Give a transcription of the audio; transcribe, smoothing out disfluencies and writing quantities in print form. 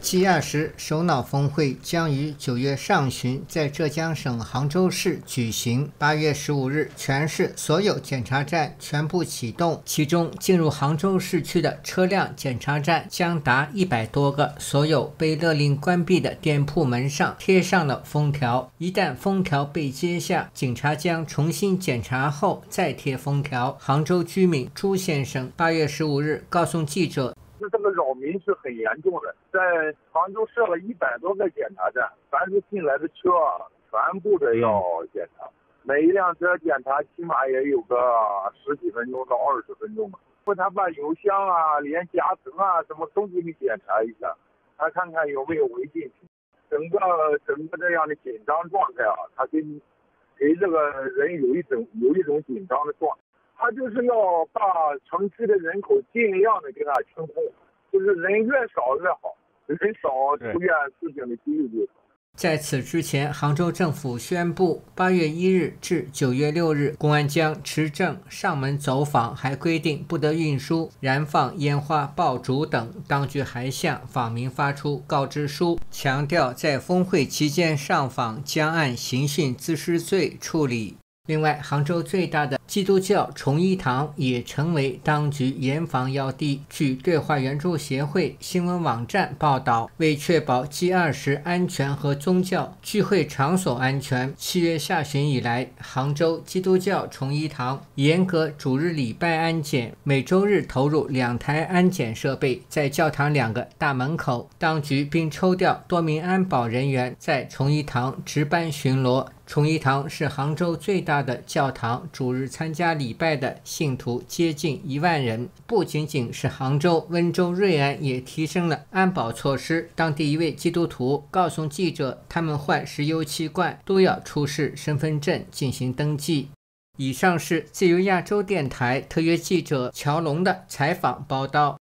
G20 首脑峰会将于9月上旬在浙江省杭州市举行。8月15日，全市所有检查站全部启动，其中进入杭州市区的车辆检查站将达100多个。所有被勒令关闭的店铺门上贴上了封条，一旦封条被揭下，警察将重新检查后再贴封条。杭州居民朱先生8月15日告诉记者， 这个扰民是很严重的，在杭州设了100多个检查站，凡是进来的车全部的要检查，每一辆车检查起码也有个10几分钟到20分钟吧。他把油箱啊、连夹层啊什么都给你检查一下，他看看有没有违禁品。整个这样的紧张状态啊，他给这个人有一种紧张的状态。他就是要把城区的人口尽量的给他清空，就是人越少越好，人少出现事情的几率就少。 在此之前，杭州政府宣布8月1日至9月6日，公安将持证上门走访，还规定不得运输、燃放烟花爆竹等。当局还向访民发出告知书，强调在峰会期间上访将按刑讯滋事罪处理。另外，杭州最大的基督教崇一堂也成为当局严防要地。据对华援助协会新闻网站报道，为确保 G20 安全和宗教聚会场所安全，7月下旬以来，杭州基督教崇一堂严格主日礼拜安检，每周日投入2台安检设备，在教堂2个大门口，当局并抽调多名安保人员在崇一堂值班巡逻。崇一堂是杭州最大的教堂，主日参加礼拜的信徒接近1万人。不仅仅是杭州，温州瑞安也提升了安保措施。当地一位基督徒告诉记者，他们患石油气罐都要出示身份证进行登记。以上是自由亚洲电台特约记者乔龙的采访报道。